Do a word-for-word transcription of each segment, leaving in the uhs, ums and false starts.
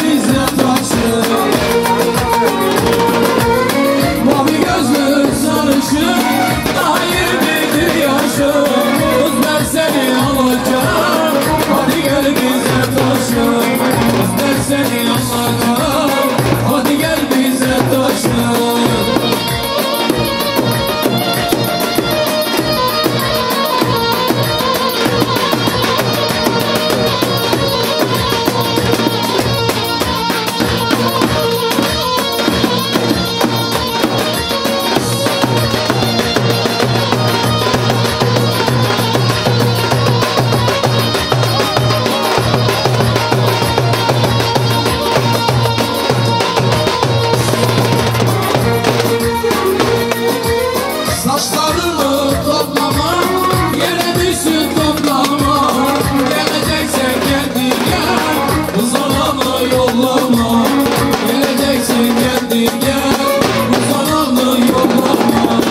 bize taşı. Mavi gözlü sarışın, daha yirmidir yaşım. Kız ben seni alacağım, hadi gel bize taşı. Kız ben seni alacağım, hadi gel bize taşı. Saçlarını toplama, yere düşsün toplama. Geleceksen kendin gel, uzalanı yollama. Geleceksen kendin gel, uzalanı yollama.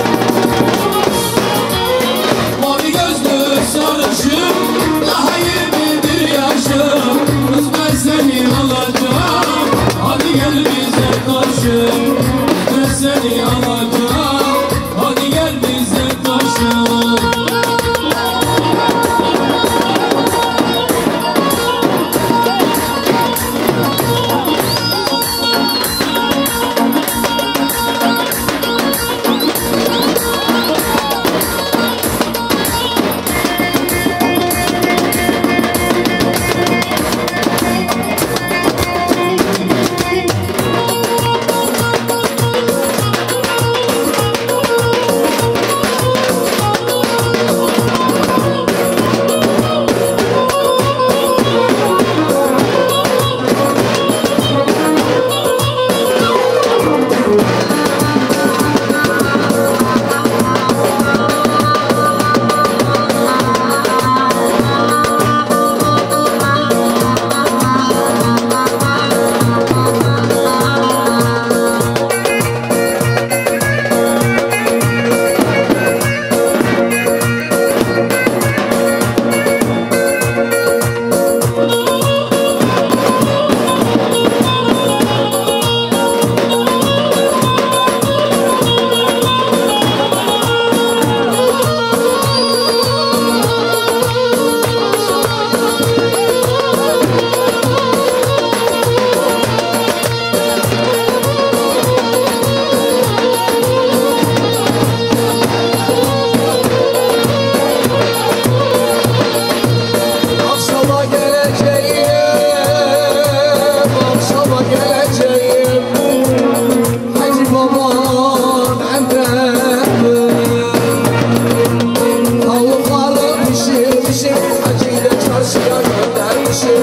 Mavi gözlü sarışın, daha yirmidir yaşım. Kız ben seni alacağım, hadi gel bize karşı. Ben seni alacağım, hadi gel bize taşı.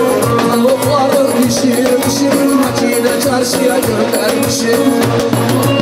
Tavukları pişirmişim, makine çarşıya göndermişim.